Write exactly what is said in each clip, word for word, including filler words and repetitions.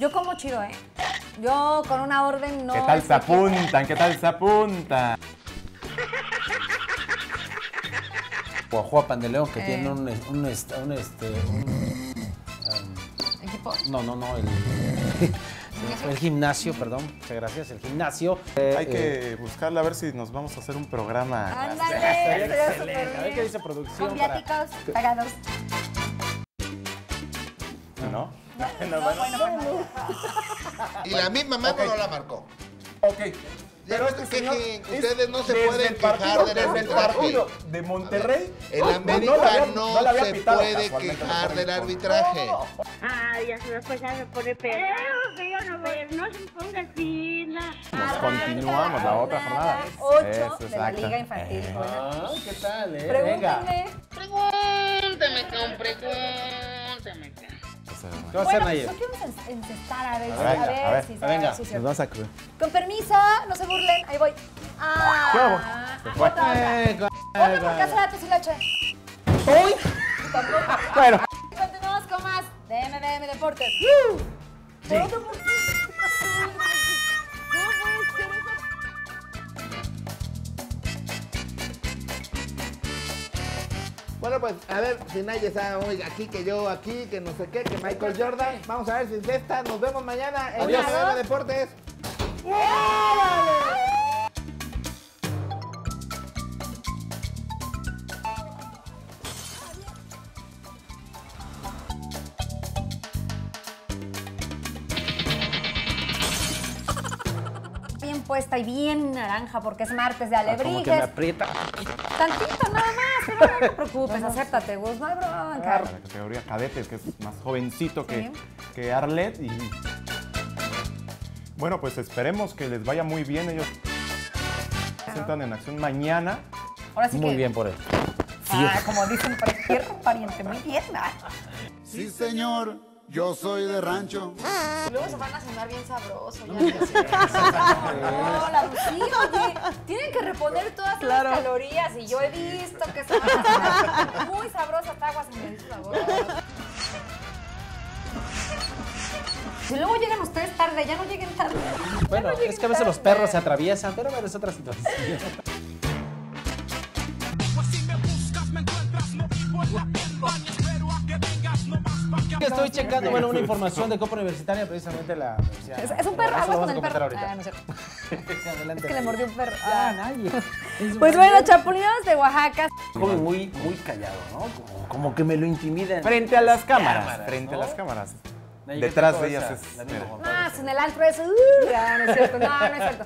Yo como chido, ¿eh? Yo con una orden no... ¿Qué tal se apuntan? ¿Ququé tal se apuntan? Guajuapan de León, que Eh. tiene un, un, este, un, este, un, um, ¿Equipo? no, no, no, el, el gimnasio, perdón, muchas gracias, el gimnasio. Eh, Hay que eh, buscarle a ver si nos vamos a hacer un programa. Ándale, estaría sería excelente. súper A ver bien. qué dice producción. Con para- viáticos pagados. ¿No? No, bueno, bueno. Y la misma mano no la marcó. Ok. Ya no se señor quejen, es ustedes no se desde pueden el partido- quejar del desde el arbitraje. partido de Monterrey. El no, América no la había- no, no la había se pitado, puede casualmente, quejar por del el- arbitraje. Ay, ya se después ya me pone pedo. Que yo no veo, no se ponga así, nada. Nos continuamos la otra jornada. ocho Eso, de la exacto. Liga Infantil. Eh. Bueno, Ah, ¿qué tal, eh? Venga. pregúntenme. Pregúntame, con pregúntame. ¿Qué va a hacer, Bueno, Nayel? pues, ¿no quieres encestar? A ver, A si- ver, a a ver, ver, si venga, sí, Nos cierto. vamos a cruzar. Con permiso, no se burlen, ahí voy. Ah, ¿Qué hago? ah, fue. otra, Eh, otra. Otra porque hace rato sí la eché. ¡Uy! Tampoco. Bueno. Continuamos con más de M D M Deportes. Por otro por- Bueno, pues a ver si nadie está hoy aquí, que yo aquí, que no sé qué, que Michael Jordan. Vamos a ver si es esta. Nos vemos mañana en Adiós. M D M Deportes. Bien puesta y bien naranja porque es martes de Ah, como que me alebrijes. aprieta. Tantito nada más, pero no te preocupes, acéptate, Gus, no hay bronca. Para la categoría cadete, que es más jovencito que, Sí. que Arlet. Y bueno, pues esperemos que les vaya muy bien. Ellos presentan en acción mañana. Ahora sí Muy que, bien por él. ah, como dicen por ahí, fierro pariente, muy bien. ah. Sí, señor, yo soy de rancho. Luego se van a cenar bien sabroso. Ya, ya sé. No, la sí, oye, tienen que reponer todas las calorías y yo he visto que se van a cenar muy sabrosas aguas en el sabor. Y luego llegan ustedes tarde, ya no lleguen tarde. Bueno, Ya no lleguen es que a veces los tarde. perros se atraviesan, pero bueno, es otra situación. Estoy checando, bueno, una información de Copa Universitaria, precisamente la universidad. Es, es un perro, Eso lo aguas vamos con a el comentar perro. ahorita. Ah, no es cierto. Adelante. Es que le mordió un perro. Ah, Ah. nadie. Pues bueno, chapulinados de Oaxaca. Joven muy, muy callado, ¿no? Como, como que me lo intimidan. Frente a las cámaras. cámaras, frente ¿no? a las cámaras. Nadie Detrás que de te ellas cosa, es. la misma mira. Juan. Más en el antro es. Uh, ya, no es cierto, no, no es cierto.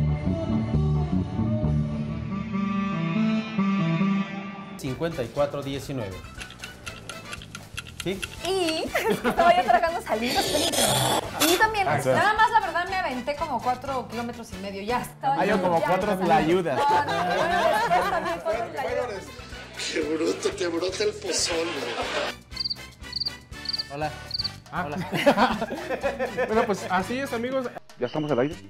cincuenta y cuatro diecinueve. ¿Sí? Y estaba yo tragando salidas. Y también, Ah, sí. nada más la verdad me aventé como cuatro kilómetros y medio. Ya estaba. Ah, yo como ya, cuatro ya, tlayudas. No, no, no, yo también cuatro tlayudas. Qué bruto, que brota el pozole. Hola. Hola. Bueno, pues así es, amigos. ¿Ya estamos al aire?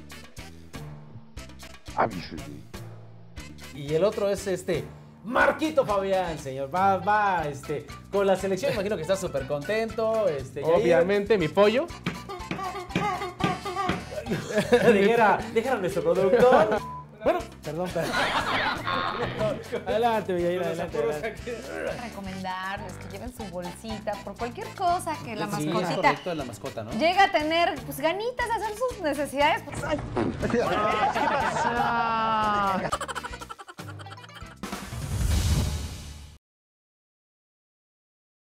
Avíseme. Y el otro es este. Marquito Fabián, señor. Va, va, este. Con la selección, imagino que está súper contento. Este, Yair. Obviamente, mi pollo. Dijera, dijera nuestro productor. Bueno, perdón, perdón. Adelante, Yair, adelante, adelante. Recomendarles que lleven su bolsita por cualquier cosa que la Sí, es mascotita correcto de la mascota, ¿no? llega a tener pues ganitas de hacer sus necesidades. Pues, ay,